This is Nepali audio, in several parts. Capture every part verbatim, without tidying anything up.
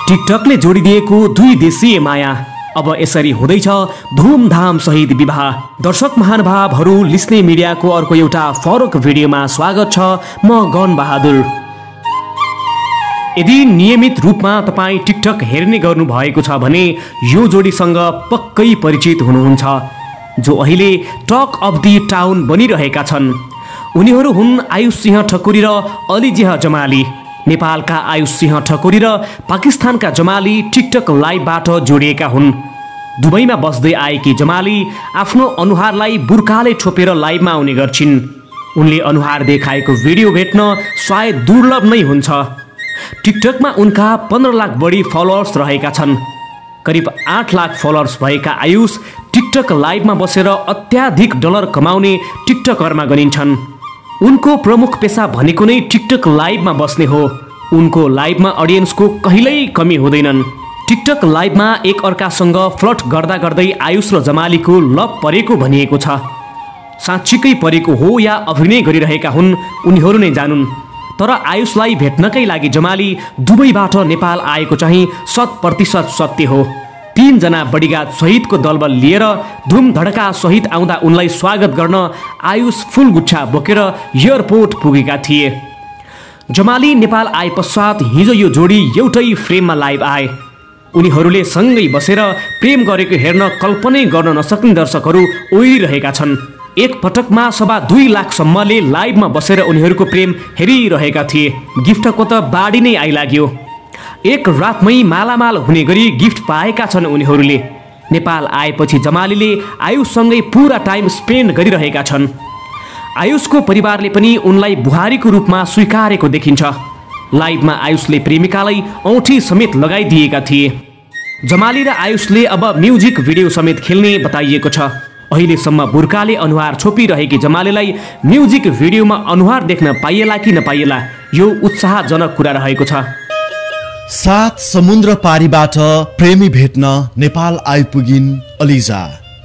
टिकटकले जोडिदिएको दुई देशीय माया अब यसरी हुँदैछ धुमधाम सहित विवाह। दर्शक महानुभावहरू, लिस्ने मिडियाको अर्को एउटा फरक भिडियोमा स्वागत छ। म गन बहादुर। यदि नियमित रूपमा तपाईँ टिकटक हेर्ने गर्नु भएको छ भने यो जोडीसँग पक्कै परिचित हुनुहुन्छ, जो अहिले टक अफ दि टाउन बनिरहेका छन्। उनीहरू हुन् आयुष सिंह ठकुरी र अलिजेह जमाली। नेपालका आयुष सिंह ठकुरी र पाकिस्तानका जमाली टिकटक लाइभबाट जोडिएका हुन्। दुबईमा बस्दै आएकी जमाली आफ्नो अनुहारलाई बुर्काले छोपेर लाइभमा आउने गर्छिन्। उनले अनुहार देखाएको भिडियो भेट्न सायद दुर्लभ नै हुन्छ। टिकटकमा उनका पन्ध्र लाख बढी फलोअर्स रहेका छन्। करिब आठ लाख फलोअर्स भएका आयुष टिकटक लाइभमा बसेर अत्याधिक डलर कमाउने टिकटकरमा गनिन्छन्। उनको प्रमुख पेसा भनेको नै टिकटक लाइभमा बस्ने हो। उनको लाइभमा अडियन्सको कहिल्यै कमी हुँदैनन्। टिकटक लाइभमा एक अर्कासँग फ्लर्ट गर्दा गर्दै आयुष र जमालीको लभ परेको भनिएको छ। साँच्चीकै परेको हो या अभिनय गरिरहेका हुन् उनीहरू नै जानुन्। तर आयुषलाई भेट्नकै लागि जमाली दुबईबाट नेपाल आएको चाहिँ शत प्रतिशत सत्य हो। तीनजना बडीगार्ड सहितको दलबल लिएर धुमधडका सहित आउँदा उनलाई स्वागत गर्न आयुष फुलगुच्छा बोकेर एयरपोर्ट पुगेका थिए। जमाली नेपाल आए पश्चात हिजो यो जोडी एउटै फ्रेममा लाइभ आए। उनीहरूले सँगै बसेर प्रेम गरेको हेर्न कल्पनै गर्न नसक्ने दर्शकहरू ओइरहेका छन्। एक पटकमा सभा दुई लाखसम्मले लाइभमा बसेर उनीहरूको प्रेम हेरिरहेका थिए। गिफ्टको त बाढी नै आइलाग्यो। एक रातमै मालामाल हुने गरी गिफ्ट पाएका छन् उनीहरूले। नेपाल आएपछि जमालीले आयुषसँगै पुरा टाइम स्पेन्ड गरिरहेका छन्। आयुषको परिवारले पनि उनलाई बुहारीको रूपमा स्वीकारेको देखिन्छ। लाइभमा आयुषले प्रेमिकालाई औँठी समेत लगाइदिएका थिए। जमाली र आयुषले अब म्युजिक भिडियो समेत खेल्ने बताइएको छ। अहिलेसम्म बुर्काले अनुहार छोपिरहेकी जमालीलाई म्युजिक भिडियोमा अनुहार देख्न पाइएला कि नपाइएला, यो उत्साहजनक कुरा रहेको छ। सात समुद्र पारीबाट प्रेमी भेट्न नेपाल आइपुगिन् अलिजा।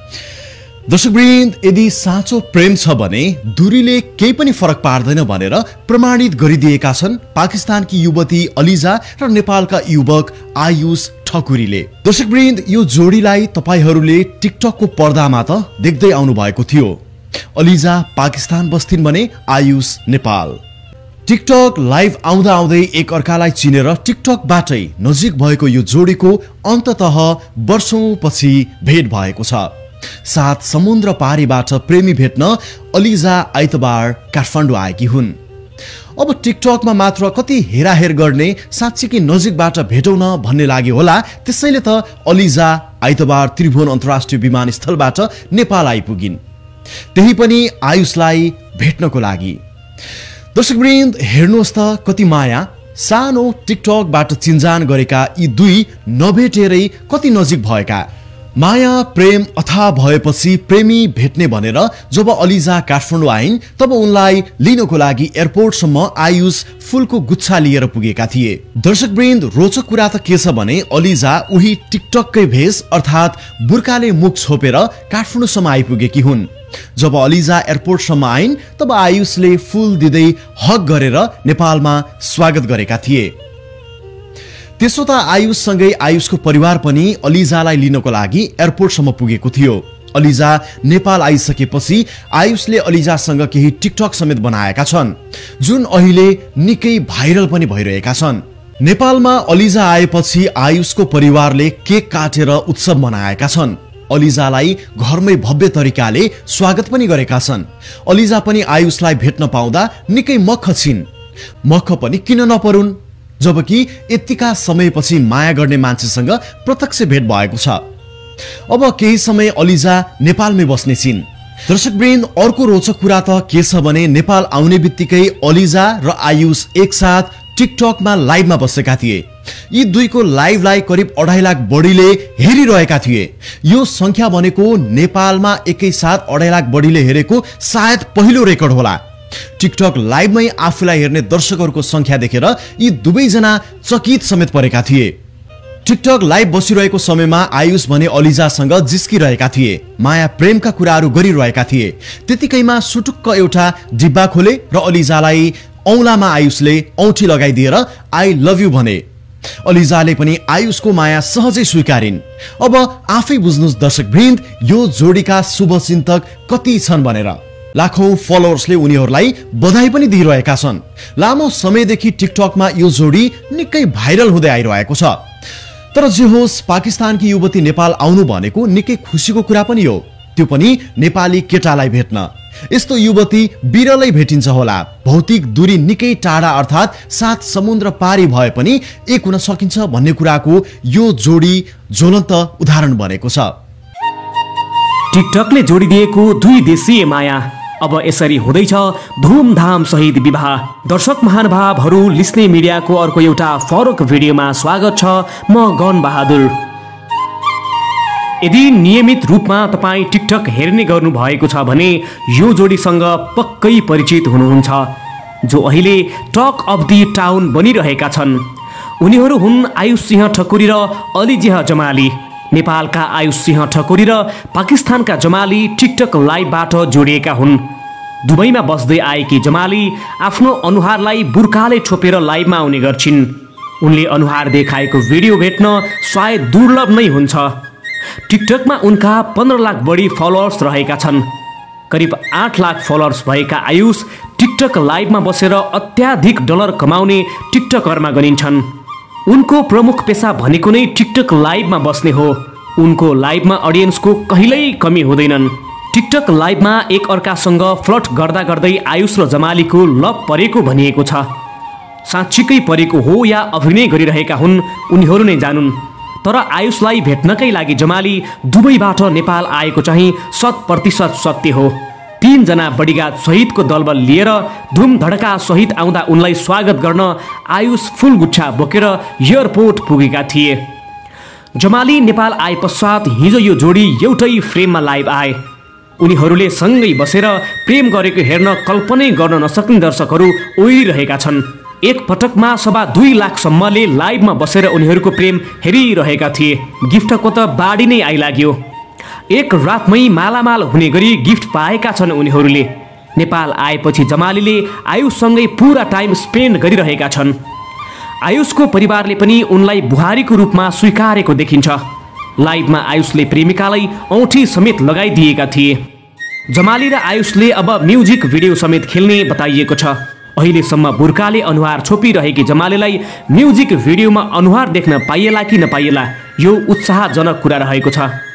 दर्शकवृन्द, यदि साँचो प्रेम छ भने दूरीले केही पनि फरक पार्दैन भनेर प्रमाणित गरिदिएका छन् पाकिस्तानकी युवती अलिजा र नेपालका युवक आयुष ठकुरीले। दर्शकवृन्द, यो जोडीलाई तपाईहरूले टिकटकको पर्दामा त देख्दै आउनु भएको थियो। अलिजा पाकिस्तान बस्थिन् भने आयुष नेपाल। टिकटक लाइभ आउँदा आउँदै एक अर्कालाई चिनेर टिकटकबाटै नजिक भएको यो जोडीको अन्ततः वर्षौंपछि भेट भएको छ। सात समुद्र पारीबाट प्रेमी भेट्न अलिजा आइतबार काठमाडौँ आएकी हुन्। अब टिकटकमा मात्र कति हेराहेर गर्ने, साँच्चीकै नजिकबाट भेटौँ न भन्ने लाग्यो होला। त्यसैले त अलिजा आइतबार त्रिभुवन अन्तर्राष्ट्रिय विमानस्थलबाट नेपाल आइपुगिन्, त्यही पनि आयुषलाई भेट्नको लागि। दर्शकवृन्द, हेर्नुहोस् त कति माया। सानो टिकटकबाट चिन्जान गरेका यी दुई नभेटेरै कति नजिक भएका। माया प्रेम अथाह भएपछि प्रेमी भेट्ने भनेर जब अलिजा काठमाडौँ आइन् तब उनलाई लिनको लागि एयरपोर्टसम्म आयुष फुलको गुच्छा लिएर पुगेका थिए। दर्शकवृन्द, रोचक कुरा त के छ भने अलिजा उही टिकटककै भेष अर्थात् बुर्काले मुख छोपेर काठमाडौँसम्म आइपुगेकी हुन्। जब अलिजा एयरपोर्टसम्म आइन् तब आयुषले फुल दिँदै हक गरेर नेपालमा स्वागत गरेका थिए। त्यसो त आयुषसँगै आयुषको परिवार पनि अलिजालाई लिनको लागि एयरपोर्टसम्म पुगेको थियो। अलिजा नेपाल आइसकेपछि आयुषले अलिजासँग केही टिकटक समेत बनाएका छन्, जुन अहिले निकै भाइरल पनि भइरहेका छन्। नेपालमा अलिजा आएपछि आयुषको परिवारले केक काटेर उत्सव मनाएका छन्। अलिजालाई घरमै भव्य तरिकाले स्वागत पनि गरेका छन्। अलिजा पनि आयुषलाई भेट्न पाउँदा निकै मख छिन्। मख पनि किन नपरुन्, जबकि यतिका समयपछि माया गर्ने मान्छेसँग प्रत्यक्ष भेट भएको छ। अब केही समय अलिजा नेपालमै बस्ने छिन्। दर्शकवृन्द, अर्को रोचक कुरा त के छ भने नेपाल आउने बित्तिकै अलिजा र आयुष एकसाथ टिकटकमा लाइभमा बसेका थिए। यी दुईको लाइभलाई करिब अढाई लाख बढीले हेरिरहेका थिए। यो संख्या भनेको नेपालमा एकैसाथ अढाई लाख बढीले हेरेको सायद पहिलो रेकर्ड होला। टिकटक लाइभमै आफूलाई हेर्ने दर्शकहरूको संख्या देखेर यी दुवैजना चकित समेत परेका थिए। टिकटक लाइभ बसिरहेको समयमा आयुष भने अलिजासँग जिस्किरहेका थिए, माया प्रेमका कुराहरू गरिरहेका थिए। त्यतिकैमा सुटुक्क एउटा डिब्बा खोले र अलिजालाई औंलामा आयुषले औंठी लगाइदिएर आई लभ यू भने। अलिजाले पनि आयुषको माया सहजै स्वीकारिन्। अब आफै बुझ्नुस् दर्शकवृन्द, यो जोडीका शुभचिन्तक कति छन् भनेर। लाखौं फलोअर्सले उनीहरूलाई बधाई पनि दिइरहेका छन्। लामो समयदेखि टिकटकमा यो जोडी निकै भाइरल हुँदै आइरहेको छ। तर जे होस्, पाकिस्तानकी युवती नेपाल आउनु भनेको निकै खुसीको कुरा पनि हो, त्यो पनि नेपाली केटालाई भेट्न। यस्तो युवती बिरलै भेटिन्छ होला। भौतिक दूरी निकै टाढा अर्थात् सात समुद्र पारी भए पनि एक हुन सकिन्छ भन्ने कुराको यो जोडी ज्वलन्त उदाहरण बनेको छ। टिकटकले जोडिदिएको दुई देशीय माया अब यसरी हुँदैछ धुमधाम सहित विवाह। दर्शक महानुभावहरू, लिस्ने मिडियाको अर्को एउटा फरक भिडियोमा स्वागत छ। म गन बहादुर। यदि नियमित रूपमा तपाईँ टिकटक हेर्ने गर्नु भएको छ भने यो जोडीसँग पक्कै परिचित हुनुहुन्छ, जो अहिले टक अफ दि टाउन बनिरहेका छन्। उनीहरू हुन् आयुष सिंह ठकुरी र अलिजेह जमाली। नेपालका आयुष सिंह ठकुरी र पाकिस्तानका जमाली टिकटक लाइभबाट जोडिएका हुन्। दुबईमा बस्दै आएकी जमाली आफ्नो अनुहारलाई बुर्काले छोपेर लाइभमा आउने गर्छिन्। उनले अनुहार देखाएको भिडियो भेट्न सायद दुर्लभ नै हुन्छ। टिकटकमा उनका पन्ध्र लाख बढी फलोअर्स रहेका छन्। करिब आठ लाख फलोअर्स भएका आयुष टिकटक लाइभमा बसेर अत्याधिक डलर कमाउने टिकटकरमा गनिन्छन्। उनको प्रमुख पेसा भनेको नै टिकटक लाइभमा बस्ने हो। उनको लाइभमा अडियन्सको कहिल्यै कमी हुँदैनन्। टिकटक लाइभमा एक अर्कासँग फ्लर्ट गर्दा गर्दै आयुष र जमालीको लभ परेको भनिएको छ। साँच्चीकै परेको हो या अभिनय गरिरहेका हुन्, उनीहरू नै जानुन्। तर आयुषलाई भेट्नकै लागि जमाली दुबईबाट नेपाल आएको चाहिँ शत प्रतिशत सत्य हो। तीनजना बडीगार्ड सहितको दलबल लिएर धुमधडका सहित आउँदा उनलाई स्वागत गर्न आयुष फुलगुच्छा बोकेर एयरपोर्ट पुगेका थिए। जमाली नेपाल आए पश्चात हिजो यो जोडी एउटै फ्रेममा लाइभ आए। उनीहरूले सँगै बसेर प्रेम गरेको हेर्न कल्पनै गर्न नसक्ने दर्शकहरू ओइरहेका छन्। एक पटकमा सभा दुई लाखसम्मले लाइभमा बसेर उनीहरूको प्रेम हेरिरहेका थिए। गिफ्टको त बाढी नै आइलाग्यो। एक रातमै मालामाल हुने गरी गिफ्ट पाएका छन् उनीहरूले। नेपाल आएपछि जमालीले आयुषसँगै पुरा टाइम स्पेन्ड गरिरहेका छन्। आयुषको परिवारले पनि उनलाई बुहारीको रूपमा स्वीकारेको देखिन्छ। लाइभमा आयुषले प्रेमिकालाई औँठी समेत लगाइदिएका थिए। जमाली र आयुषले अब म्युजिक भिडियो समेत खेल्ने बताइएको छ। अहिलेसम्म बुर्काले अनुहार छोपिरहेकी जमालीलाई म्युजिक भिडियोमा अनुहार देख्न पाइएला कि नपाइएला, यो उत्साहजनक कुरा रहेको छ।